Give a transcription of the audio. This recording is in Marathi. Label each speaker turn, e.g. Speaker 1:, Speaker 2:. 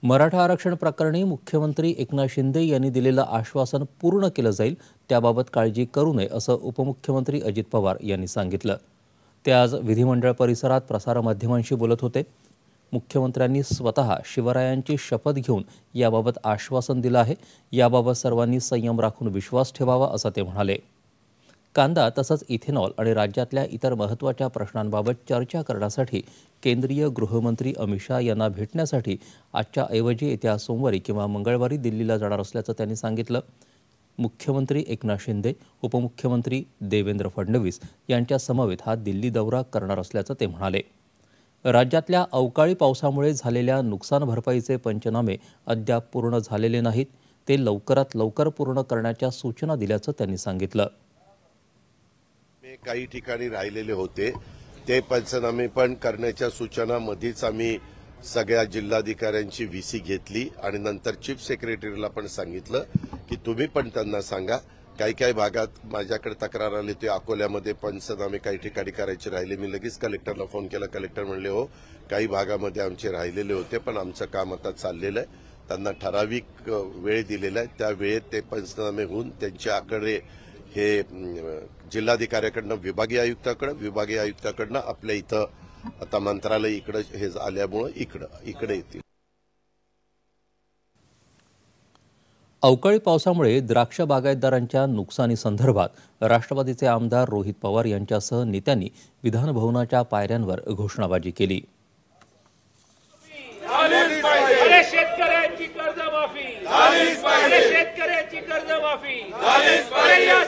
Speaker 1: मराठा आरक्षण प्रकरणी मुख्यमंत्री एकनाथ शिंदे यांनी दिलेलं आश्वासन पूर्ण केलं जाईल, त्याबाबत काळजी करू नये असं उपमुख्यमंत्री अजित पवार यांनी सांगितलं. ते आज विधिमंडळ परिसरात प्रसारमाध्यमांशी बोलत होते. मुख्यमंत्र्यांनी स्वतः शिवरायांची शपथ घेऊन याबाबत आश्वासन दिलं आहे. याबाबत सर्वांनी संयम राखून विश्वास ठेवावा असं ते म्हणाले. कांदा तसंच इथेनॉल आणि राज्यातल्या इतर महत्त्वाच्या प्रश्नांबाबत चर्चा करण्यासाठी केंद्रीय गृहमंत्री अमित शाह यांना भेटण्यासाठी आजच्या ऐवजी येत्या सोमवारी किंवा मंगळवारी दिल्लीला जाणार असल्याचं त्यांनी सांगितलं. मुख्यमंत्री एकनाथ शिंदे, उपमुख्यमंत्री देवेंद्र फडणवीस यांच्या समवेत हा दिल्ली दौरा करणार असल्याचं ते म्हणाले. राज्यातल्या अवकाळी पावसामुळे झालेल्या नुकसान भरपाईचे पंचनामे अद्याप पूर्ण झालेले नाहीत. ते लवकरात लवकर पूर्ण करण्याच्या सूचना दिल्याचं त्यांनी सांगितलं.
Speaker 2: काही ठिकाणी राहिलेले होते ते पंचनामे पण करण्याच्या सूचना मध्येच आम्ही सगळ्या जिल्हाधिकाऱ्यांची व्हीसी घेतली आणि नंतर चीफ सेक्रेटरीला पण सांगितलं की तुम्ही पण त्यांना सांगा. काही भागात माझ्याकडे तक्रार आली होती, अकोल्यामध्ये पंचनामे काही ठिकाणी करायचे राहिले. मी लगेच कलेक्टरला फोन केला. कलेक्टर म्हणले हो काही भागामध्ये आमचे राहिलेले होते पण आमचं काम आता चाललेलं आहे. त्यांना ठराविक वेळ दिलेला आहे, त्या वेळेत ते पंचनामे होऊन त्यांच्या आकडे हे जिल्हाधिकाऱ्याकडनं विभागीय आयुक्ताकडनं आपल्या इथं आता मंत्रालय इकडे हे आल्यामुळे इकडे येतील.
Speaker 1: अवकाळी पावसामुळे द्राक्ष बागायतदारांच्या नुकसानीसंदर्भात राष्ट्रवादीचे आमदार रोहित पवार यांच्यासह नेत्यांनी विधानभवनाच्या पायऱ्यांवर घोषणाबाजी केली.
Speaker 3: शेतकऱ्यांची कर्जमाफी, शेतकऱ्यांची कर्जमाफी,